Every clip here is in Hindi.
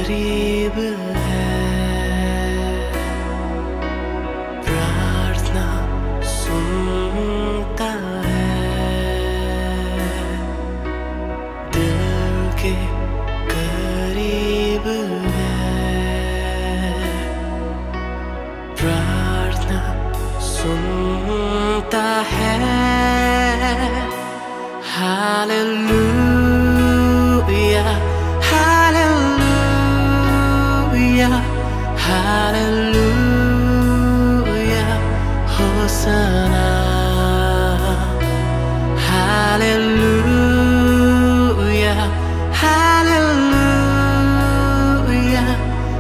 करीब है, प्रार्थना सुनता है, दिल के करीब है, प्रार्थना सुनता है। Hallelujah, hallelujah, hallelujah, Hosanna. Hallelujah, hallelujah,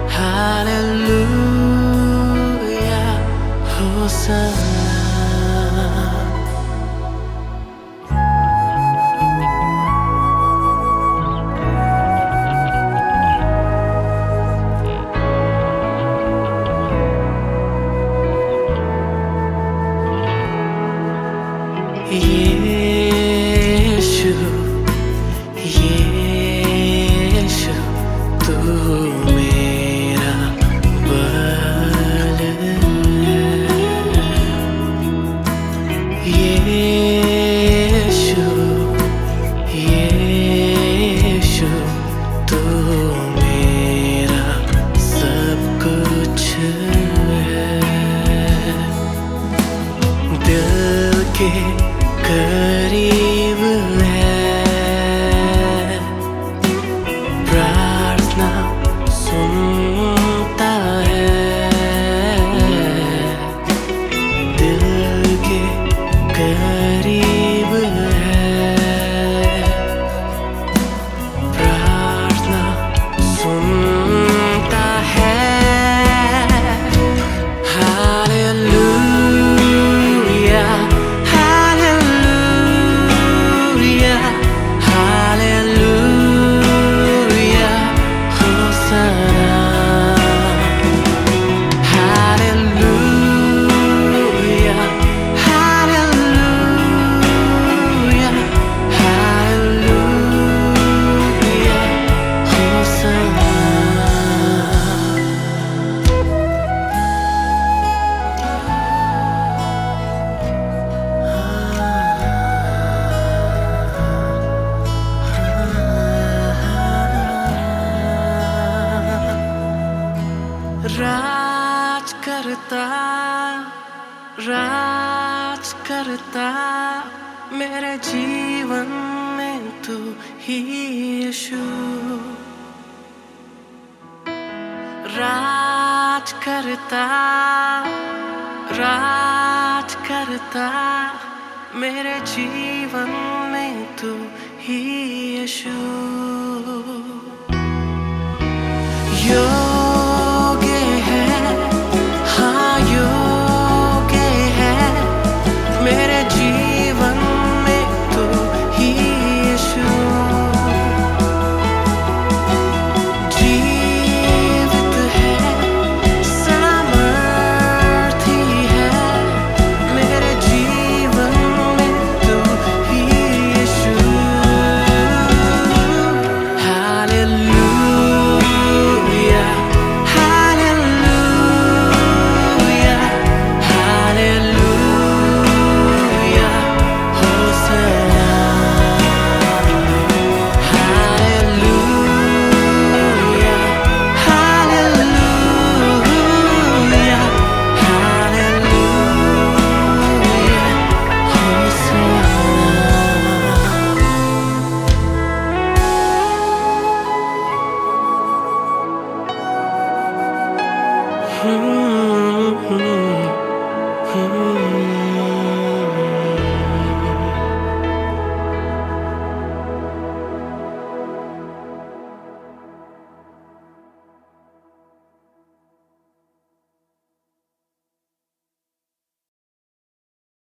hallelujah, Hosanna. यीशु यीशु तू मेरा बल है, यीशु यीशु तू मेरा सब कुछ है, दिल के करीब है, प्रार्थना सुनता है, दिल के करीब है, प्रार्थना सुनता है। Hallelujah, hallelujah, Hosanna. Hallelujah, hallelujah, hallelujah, Hosanna. राज करता मेरे जीवन में तू ही यीशु, राज करता मेरे जीवन में तू ही यीशु। योग्य है, हाँ योग्य है मेरे जीवन में तू ही यीशु, जीवित है, सामर्थी है मेरे जीवन में तू ही यीशु। Hallelujah, hallelujah, hallelujah, Hosanna. Hallelujah, hallelujah, hallelujah, Hosanna. Hmm.